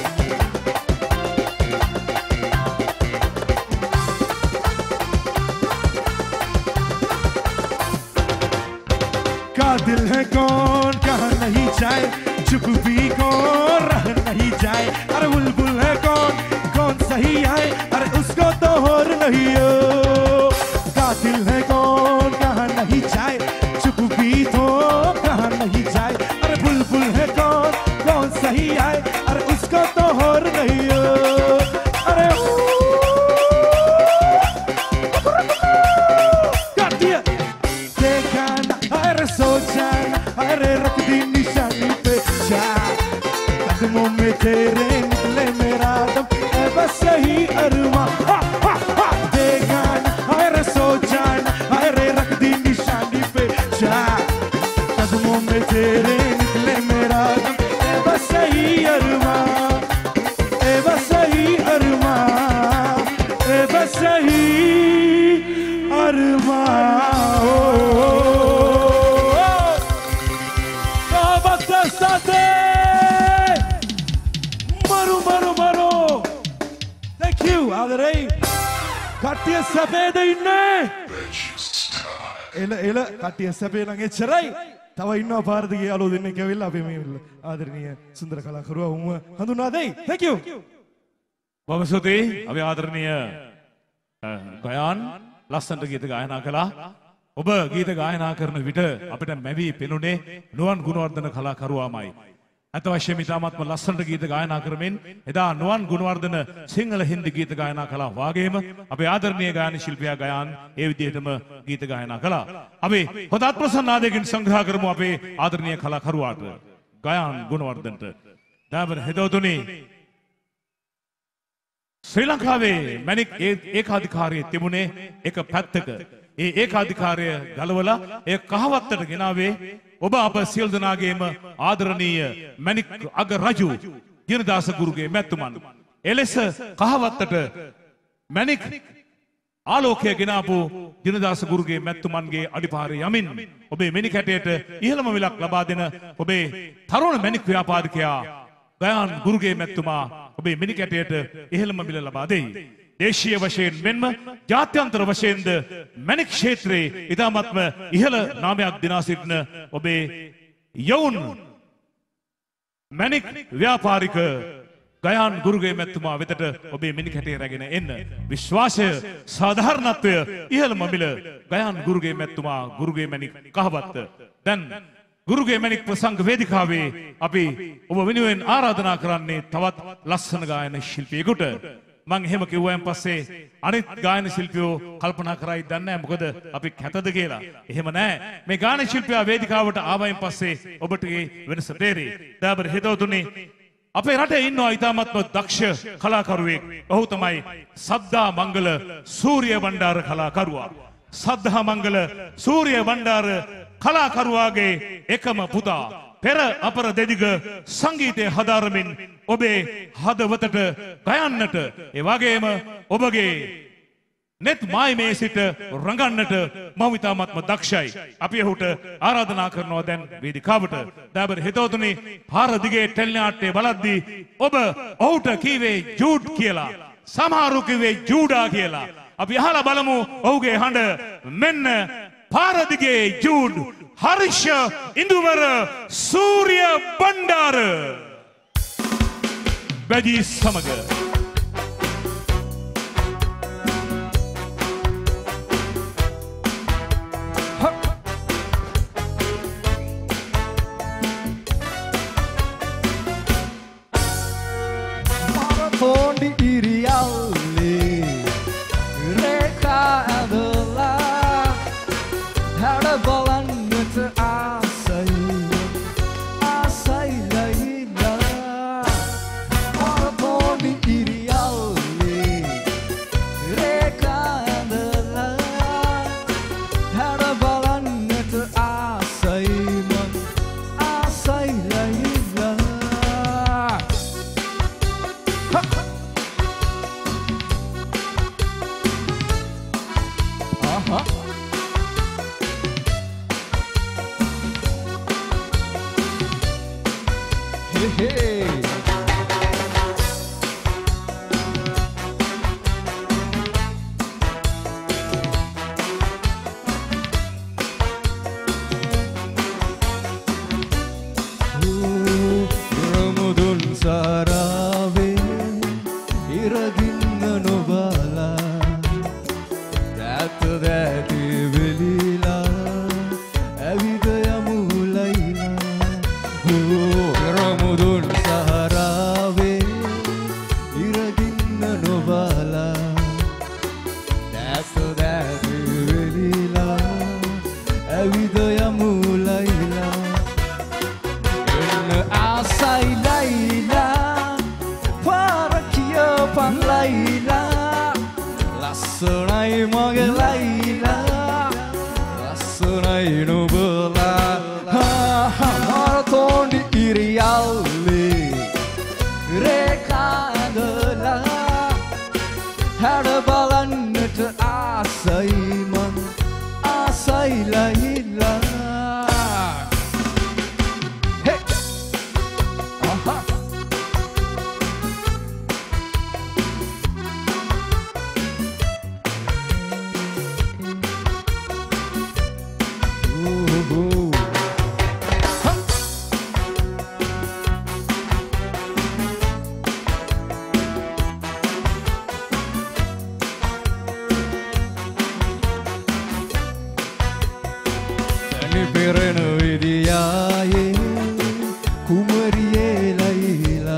का दिल है कौन कहाँ नहीं जाए चुप भी कौन रह नहीं जाए अरे बुलबुल है कौन कौन सही आए अरे उसको तो और नहीं हो का दिल है कौन कहाँ नहीं जाए चुप भी तो कहाँ नहीं जाए अरे बुलबुल है कौन कौन सही आए अरे उसको तो और नहीं हो अरे कर दिया देखा ना अरे सोचा ना अरे रख दी निशानी पे जा कदमों में तेरे निकले मेरा दम बस सही अरमान देखा ना अरे सोचा ना अरे रख दी निशानी पे जा कदमों में तेरे निकले मेरा दम बस सही अरमान बस सही अरमान बस सही अरमान मरो मरो मरो thank you आदरे කට්ටිය සැපේද ඉන්නේ එල එල කට්ටිය සැපේ නම් එච්චරයි තව ඉන්නවා පාර දිගේ යාළුවෝ දෙන්නෙක් ඇවිල්ලා අපේ මේ ආදරණීය සුන්දර කලාකරුවා උන්ව හඳුන්වා දෙයි thank you
බොහොම ස්තුතියි අපි ආදරණීය ගයාන් ලස්සනට ගීත ගායනා කළා ඔබ ගීත ගායනා කරන විට අපිට මැවි පෙනුනේ නුවන් ගුණවර්ධන කලාකරුවාමයි. අත වශයෙන් ඉතාමත්ම ලස්සනට ගීත ගායනා කරමින් එදා නුවන් ගුණවර්ධන සිංහල හින්දි ගීත ගායනා කළා වාගේම අපේ ආදරණීය ගායන ශිල්පියා ගයාන් ඒ විදිහටම ගීත ගායනා කළා. අපි හොඳ අත්ප්‍රසන්නාදයකින් සංග්‍රහ කරමු අපේ ආදරණීය කලාකරුවාට ගයාන් ගුණවර්ධනට. දාබර හෙදවතුනි ශ්‍රී ලංකාවේ මැණික් ඒකාධිකාරයේ තිබුණේ එක පැත්තක ඒ ඒකාධිකාරය ගලවලා ඒ කහවත්තට ගෙනාවේ ඔබ අප සියලු දෙනාගේම ආදරණීය මැණික් අග රජු ජිනදාස ගුරුගේ මැතිතුමන්. එලෙස කහවත්තට මැණික් ආලෝකය ගෙනාපු ජිනදාස ගුරුගේ මැතිතුමන්ගේ අඩිපාරේ යමින් ඔබේ මැණික් හැටයට ඉහළම මිලක් ලබා දෙන ඔබේ තරුණ මැණික් ව්‍යාපාරිකයා ගයාන් ගුරුගේ මැතිතුමා ඔබේ මැණික් හැටයට ඉහළම මිල ලබා දෙයි. දේශීය වශයෙන් මෙන්ම ජාත්‍යන්තර වශයෙන්ද මැණික් ක්ෂේත්‍රයේ ඉතාමත්ම ඉහළ නාමයක් දිනා සිටින ඔබේ යවුන් මැණික් ව්‍යාපාරික ගයාන් ගුරුගේ මැතිතුමා වෙතට ඔබේ මැණික් හැටය රැගෙන එන්න. විශ්වාසය සාධාරණත්වය ඉහළම මිල ගයාන් ගුරුගේ මැතිතුමා ගුරුගේ මැණික් කහවත්ත. දැන් ගුරුගේ මැණික් ප්‍රසංග වේදිකාවේ අපි ඔබ වෙනුවෙන් ආරාධනා කරන්නේ තවත් ලස්සන ගායන ශිල්පියෙකුට. මං එහෙම කිව්වයන් පස්සේ අනිත් ගායන ශිල්පියෝ කල්පනා කරයි දන්නේ නැහැ මොකද අපි කැතද කියලා. එහෙම නැහැ. මේ ගායන ශිල්පියා වේදිකාවට ආවයින් පස්සේ ඔබට ඒ වෙනස තේරෙයි. දාබර හිතවතුනි අපේ රටේ ඉන්නවා ඉතාමත්ම දක්ෂ කලාකරුවෙක්. ඔහු තමයි සද්දා මංගල සූර්ය බණ්ඩාර කලාකරුවා. සද්දා මංගල සූර්ය බණ්ඩාර කලාකරුවාගේ එකම පුතා පෙර අපර දෙදිග සංගීතය හදාරමින් ඔබේ හදවතට ගයන්නට ඒ වගේම ඔබගේ net මායිමේ සිට රඟන්නට මම ඉතාමත්ම දක්ෂයි. අපි ඔහුට ආරාධනා කරනවා දැන් වේදිකාවට. දාබර හිතවතුනි පාර දිගේ ටෙලිනාට්‍යය බලද්දී ඔබ ඔහුට කීවේ ජූඩ් කියලා. සමහරු කිව්වේ ජූඩා කියලා. අපි අහලා බලමු ඔහුගේ හඬ මෙන්න පාර දිගේ ජූඩ් හර්ෂ ඉඳුවර සූර්ය බණ්ඩාර වැඩි සමග
maraton di Iriali Reka adalah Ada balan terasai Asai laila Maraton di Iriali Reka adalah Ada balan terasai Asai laila Aha. Hey, hey. Ramadan sarave iraginna nobala That that velila avida yamulaila Ramadan sarave iraginna nobala That that velila avida yamulaila Asai Laila para kia pan Laila Lassanai mage Laila Lassanai nubela Maraton di Iriali Reka adalah Ada balan terasai man Asai Laila Pereno idiaye kumariye laila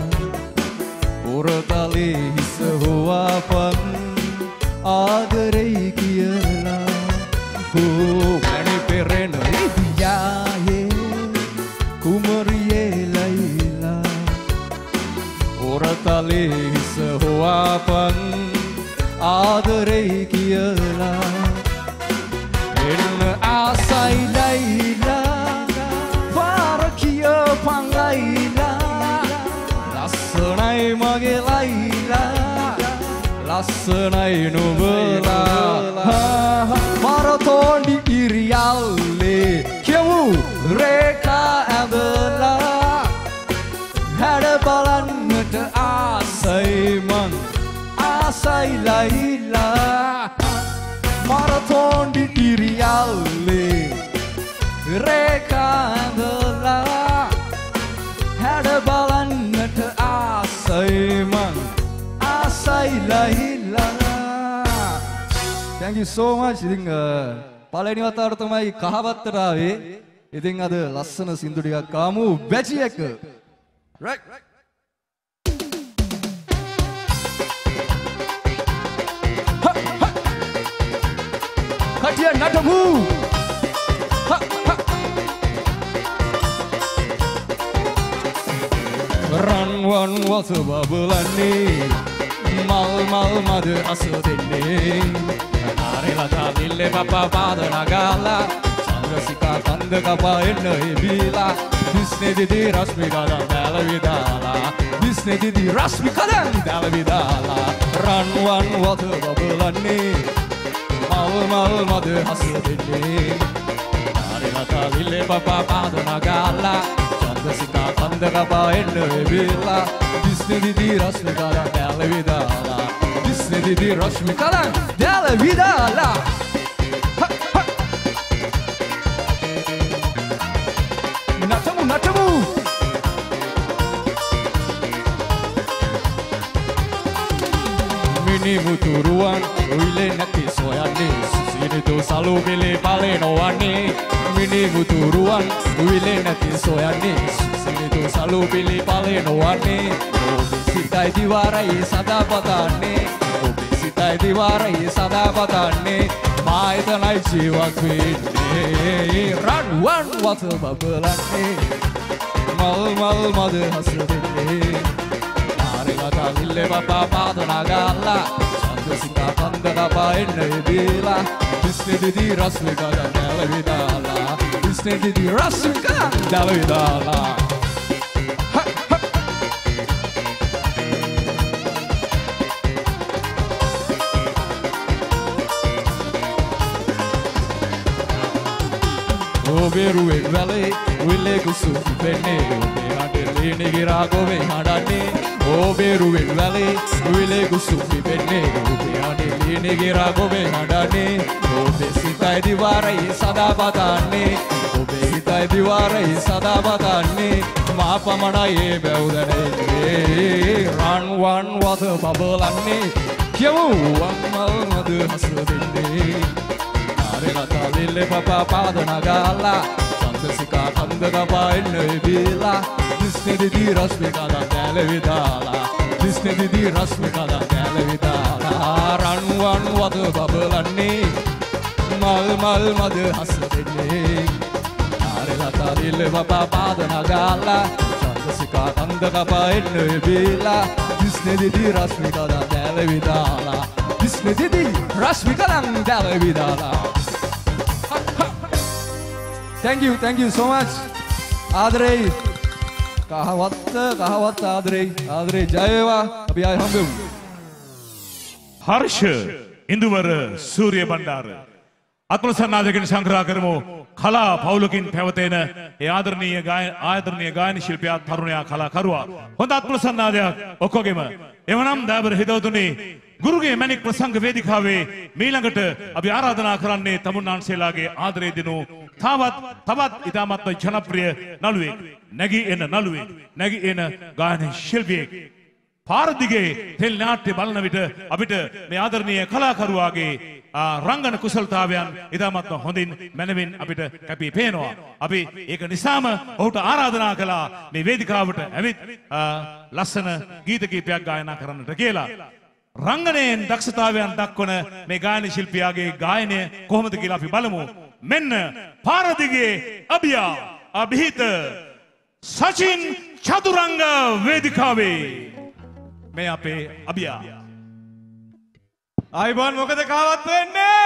Uratali sehuapan agarei kiala Oh, mani pereno idiaye kumariye laila Uratali sehuapan agarei kiala Asai Laila para kia pan Laila Lassanai mage Laila Lassanai nubela Maraton di Iriali Kiamu Reka adalah Ada balan terasai man Asai Laila Maraton di Iriali Reka adalah Ada balan terasai man Asai Laila Thank you so much. ඉතින් පළවෙනි වතාවට තමයි කහවත්තට ආවේ. ඉතින් අද ලස්සන සින්දු ටිකක් කාමු බැචි එක. Right. Katiya natamu. Ranwan wasu babulani mal mal madu asudini Arela talile papa pada nagala Sangasika tanda kapa enna ibila Disne didi rasmi kadan dala vidala Disne didi rasmi kadan dala vidala Ranwan wasu babulani mal mal madu asudini Arela talile papa pada nagala Sika tanda kapa enna ibila Disne didi rasmi kadan dala vidala Disne didi rasmi kadan dala vidala Natamu natamu Mini muturuan uile naki soyani Sini tu salu bile pale noani Mini muturuan uile naki soyani Sini tu salu bili pale no wani Obi sita
සිතයි දිවාරයේ සදා පතන්නේ ඔබේ සිතයි දිවාරයේ සදා පතන්නේ මා එතනයි ජීවත් වෙන්නේ රන් වන් වත බබලන්නේ මල් මල් මද හසුරෙන්නේ ආරේලා තල්ලේ බබා පාදනා ගාලා චන්දසිකා කන්ද දබා එන්නේ බීලා ඉස්නෙදිදී රස්මිකා දැල විදාලා ඉස්නෙදිදී රස්මිකා දැල විදාලා Oberuwen valley wille kusufi penne obe adele nigira gove hadanne Oberuwen valley wille kusufi penne obe adele nigira gove hadanne obe sitai diwaraye sada badanne obe hitai diwaraye sada badanne ma pamanaye bevudane ran wan wata babalanne kiyamu wammal madu hasudenne Arelata lille papa padana gala Chandasika kanda daba enne bila Disne didi rasmika da dele vidala Disne didi rasmika da dele vidala Ran wan wadu babalanne Mal mal madu hasadenne Arelata lille papa padana gala Chandasika kanda daba enne bila Disne didi rasmika da dele vidala Disne didi rasmika da dele vidala Thank you, thank you so much. Adrei, kahawat, kahawat Adrei, Adrei Jaiva, abhi aay hum.
Harsh, Induvara, Surya Bandara. Atmasannadakin සංග්‍රහ කරමු. කලා පවුලකින් පැවතෙන ඒ ආදරණීය ගායන ආදරණීය ගායන ශිල්පියා තරුණයා කලාකරුවා. හොඳ අත්මසන්නාදයක් ඔක්කොගෙම. එවනම් දාබර හිතවතුනි ගුරුගේ මැණික් ප්‍රසංග වේදිකාවේ මීළඟට අපි ආරාධනා කරන්නේ තමුන්නාන්සේලාගේ ආදරය දෙනු තවත් තවත් ඉතාමත්ම ජනප්‍රිය නළුවෙක්. නැගී එන නළුවෙක්. නැගී එන ගායන ශිල්පියෙක්. පාරදිගේ තෙල් නාට්‍ය බලන විට අපිට මේ ආදරණීය කලාකරුවාගේ රංගන කුසලතාවයන් ඉතාමත්ම හොඳින් මැනවින් අපිට කැපී පේනවා. අපි ඒක නිසාම ඔහුට ආරාධනා කළා මේ වේදිකාවට ඇවිත් ලස්සන ගීත කීපයක් ගායනා කරන්නට කියලා. රංගනයෙන් දක්ෂතාවයන් දක්වන මේ ගායන ශිල්පියාගේ ගායනය කොහොමද කියලා අපි බලමු. මෙන්න පාරදිගේ අභියා අභිහිත සචින් චතුරංග වේදිකාවේ මේ අපේ අභියා.
ආයිබෝන් මොකද කාවත් වෙන්නේ?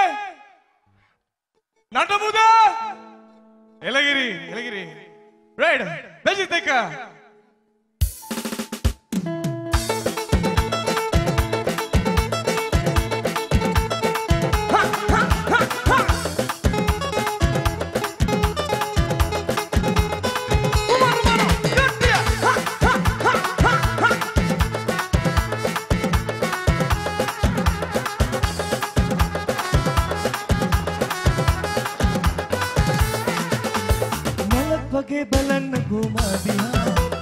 නටමුද? එලගිරි එලගිරි. රයිඩ් බෙජිත් එක.
වගේ බලන්න ගුමා දිහා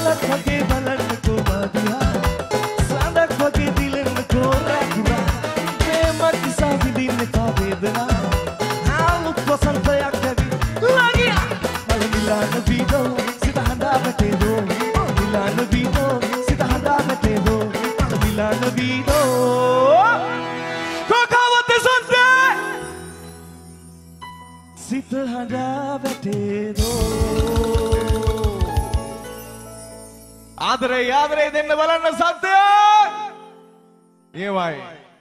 Salak wage balanko madiya Sadak wage dilanko rakuna Premat sa vidinne ka vedana Alut vasantayak kavi lagiya Milana vido sita handa batedo Milana vido sita handa batedo Milana vido Kokawate sante sita handa batedo Adre adre දෙන්න බලන්න සත්‍ය ඒවයි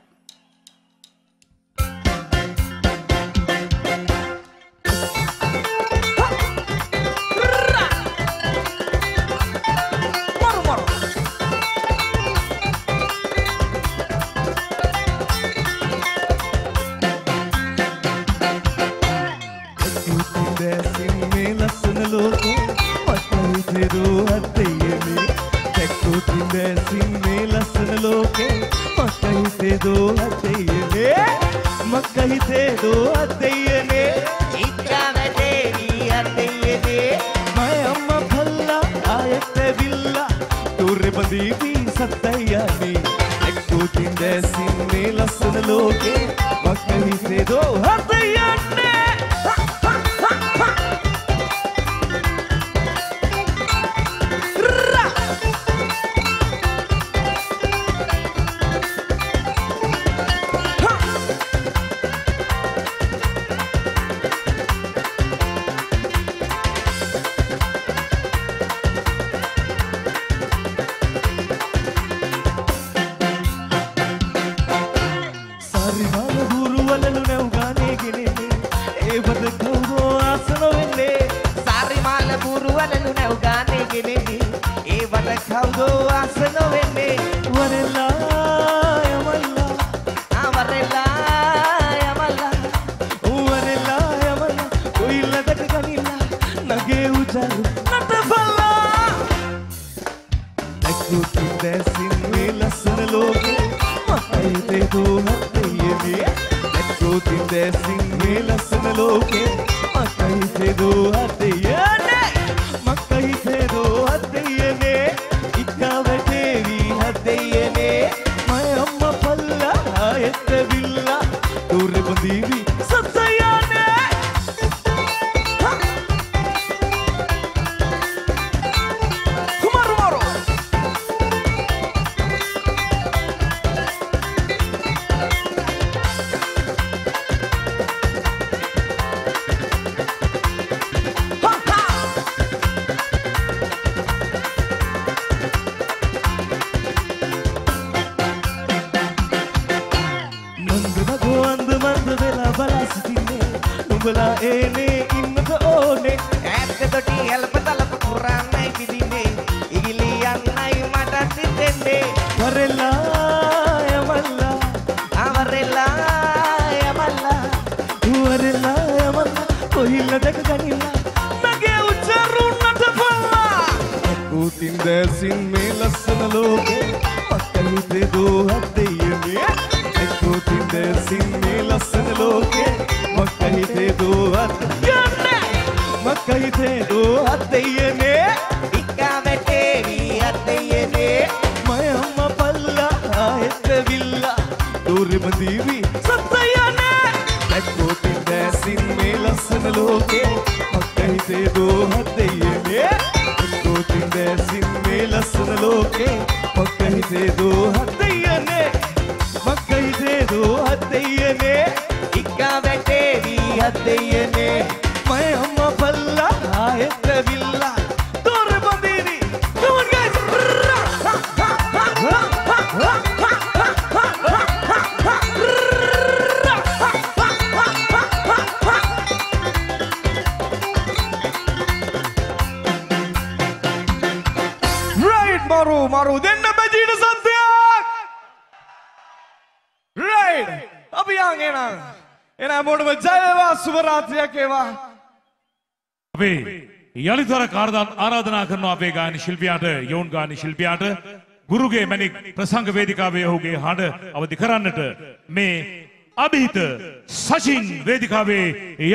යලිතවර කාර්යදාන ආරාධනා කරනවා අපේ ගායන ශිල්පියාට යෝන් ගායන ශිල්පියාට ගුරුගේ මැණික් ප්‍රසංග වේදිකාවේ ඔහුගේ හඬ අවදි කරන්නට මේ අභිහිත සචින් වේදිකාවේ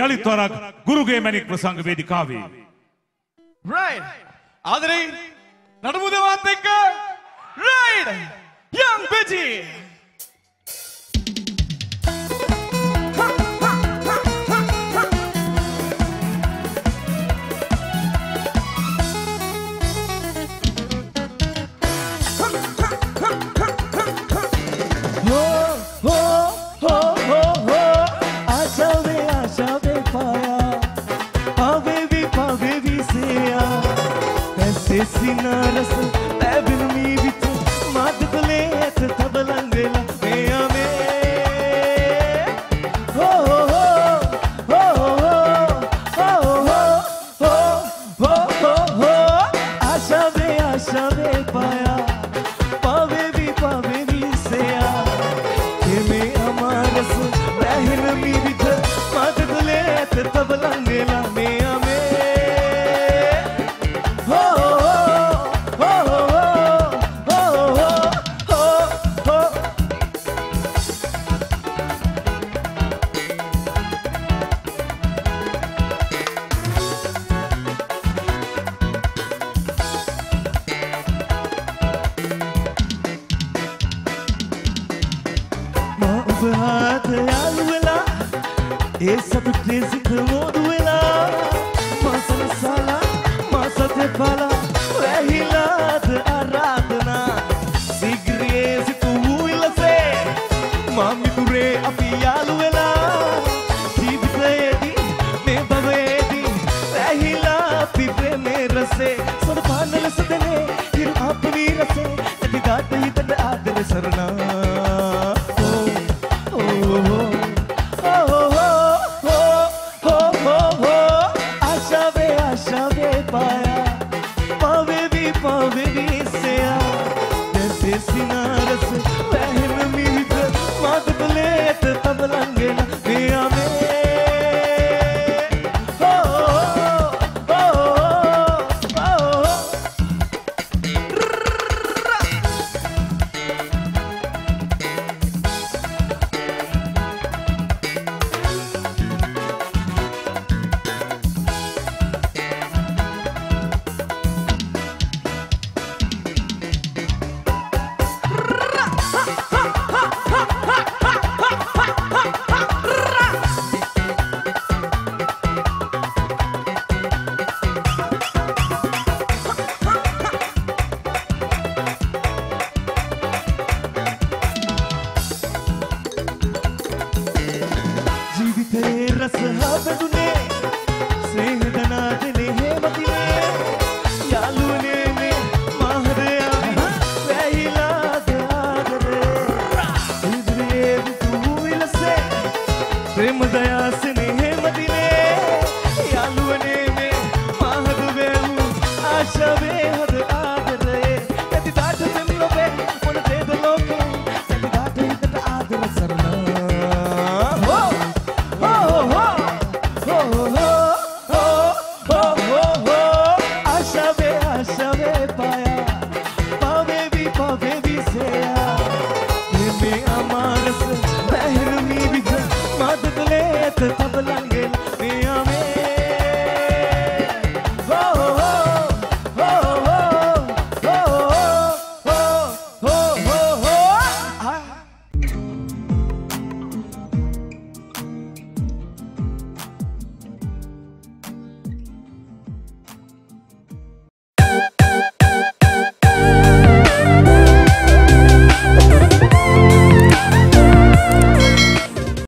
යලිතවරක් ගුරුගේ මැණික් ප්‍රසංග වේදිකාවේ
right ආදරේ නඩමුදවත් එක්ක ride young Betty Sinaras Babin mi vit Mad kule et tabalangela me ame Ho ho ho ho ho ho ho ho ho ho Asha be asha be paya Pave vi pave vi seya Ke me amaras Babin mi vit Mad kule et tabalangela me ame Asha be